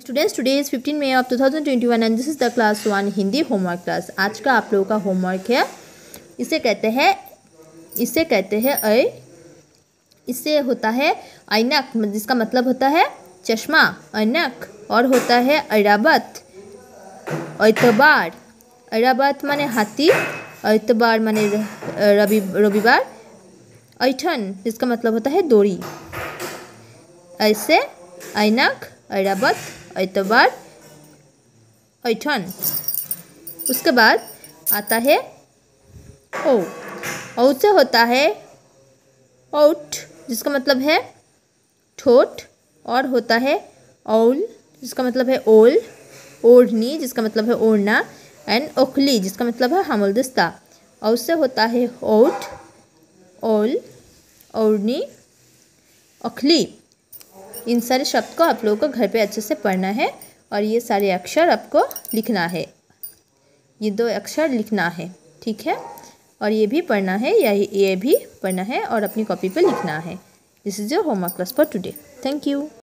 Students, today is 15 May of 2021 and this is the class 1 Hindi homework class. आज का आप लोगों का होमवर्क है, इसे कहते हैं इससे होता है ऐनक, जिसका मतलब होता है चश्मा, ऐनक। और होता है ऐराबत, एतबार। ऐराबत माने हाथी, एतबार माने रविवार, ऐठन जिसका मतलब होता है डोरी। ऐसे ऐनक, ऐराबत, एतबार, ऐठन। उसके बाद आता है औ से होता है औठ, जिसका मतलब है ठोठ। और होता है औल, जिसका मतलब है ओल, ओढ़नी जिसका मतलब है ओढ़ना, एंड ओखली जिसका मतलब है हमलदस्ता। औ से होता है ओठ, ओल, ओढ़नी, ओखली। इन सारे शब्द को आप लोगों को घर पे अच्छे से पढ़ना है और ये सारे अक्षर आपको लिखना है, ये 2 अक्षर लिखना है, ठीक है। और ये भी पढ़ना है, या ये भी पढ़ना है और अपनी कॉपी पे लिखना है। This is your homework class for today. Thank you.